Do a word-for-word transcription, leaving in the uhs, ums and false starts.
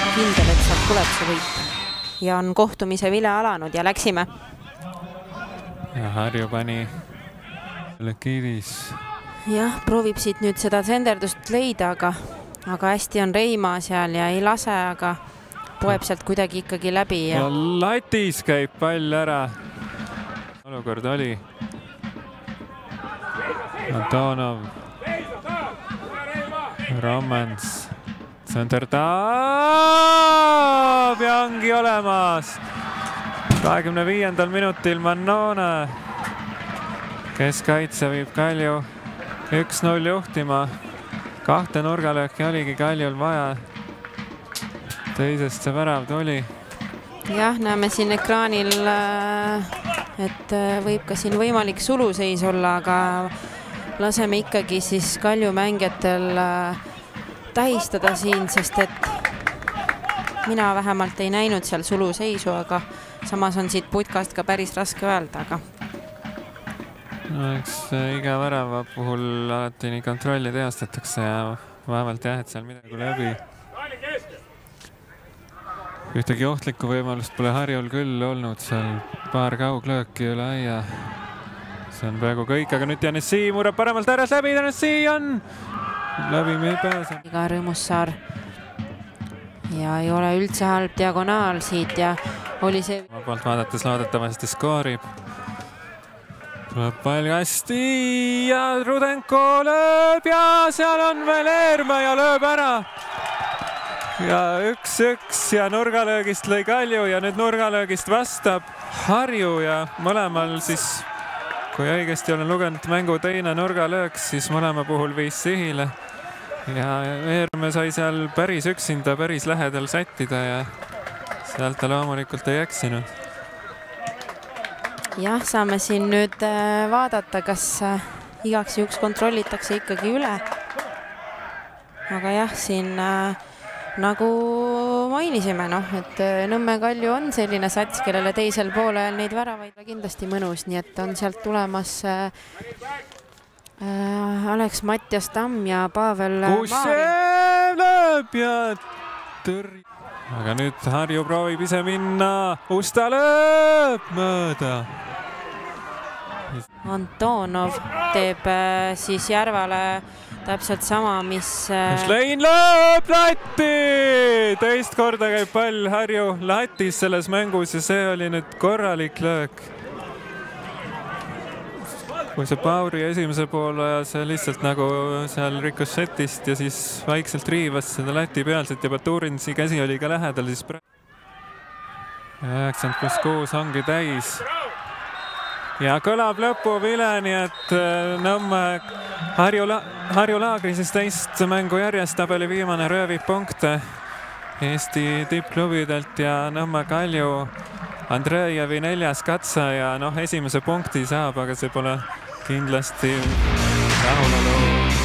kindel, et sealt tuleb see võit. Ja on kohtumise vile alanud ja läksime. Ja Harju pani Lekidis. Jah, proovib siit nüüd seda senderdust leida, aga, aga hästi on Reima seal ja ei lase, aga poeb sealt kuidagi ikkagi läbi. Ja, ja latis käib pall ära. Olukord oli. Antonov. Rommens. Sõnderdaab ja ongi olemas. kahekümne viiendal minutil Mannone. Keskkaitse viib Kalju üks null juhtima. Kahte nurgalööki oligi Kaljul vaja. Teisest see värav tuli. Jah, näeme siin ekraanil, et võib ka siin võimalik suluseis olla, aga laseme ikkagi siis Kalju mängijatel tähistada siin, sest et mina vähemalt ei näinud seal suluseisu, aga samas on siit putkast ka päris raske öelda, aga no eks iga värava puhul alati nii kontrolli teostatakse ja vaevalt jah, et seal midagi läbi. Ühtegi ohtlikku võimalust pole Harjul küll olnud, seal paar kauglööki üle aia. See on praegu kõik, aga nüüd Janessi murrab paremalt äärest läbi, Janessi on läbi me ei pääse. Iga Rõõmussaar ja ei ole üldse halb diagonaal siit ja oli see oma poolt vaadates loodetavasti skoorib. Tuleb pall hästi ja Rudenko lööb ja seal on veel Eerma ja lööb ära. Ja üks-üks ja nurgalöögist lõi Kalju ja nüüd nurgalöögist vastab Harju ja mõlemal siis, kui õigesti olen lugenud mängu teine nurgalöök, siis mõlema puhul viis sihile. Ja Eerme sai seal päris üksinda, päris lähedal sättida ja sealt ta loomulikult ei eksinud. Jah, saame siin nüüd vaadata, kas igaks juhuks kontrollitakse ikkagi üle. Aga jah, siin nagu mainisime, noh, et Nõmme Kalju on selline sats, kellele teisel poolel neid väravaid kindlasti mõnus, nii et on sealt tulemas äh, Alex Mattias Tamm ja Pavel Kušev lööb ja tõrj. Aga nüüd Harju proovib ise minna, Usta lööb mööda. Antonov teeb äh, siis Järvale täpselt sama, mis... Schlein lööb latti! Teist korda käib pall Harju latis selles mängus ja see oli nüüd korralik löök. Kui see Pauri esimese poole see lihtsalt nagu seal rikošetist ja siis vaikselt riivas seda lati pealselt ja Baturinsi käsi oli ka lähedal, siis üheksakümmend pluss kuus ongi täis. Ja kõlab lõpuvile, nii et Nõmme Harju, la Harju Laagri siis teist mängu järjest tabeli viimane röövib punkte Eesti tippklubidelt ja Nõmme Kalju Andrejevi neljas katse ja noh, esimese punkti saab, aga see pole kindlasti rahulolu.